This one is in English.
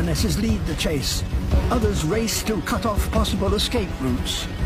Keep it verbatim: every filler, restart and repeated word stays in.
lionesses lead the chase. Others race to cut off possible escape routes.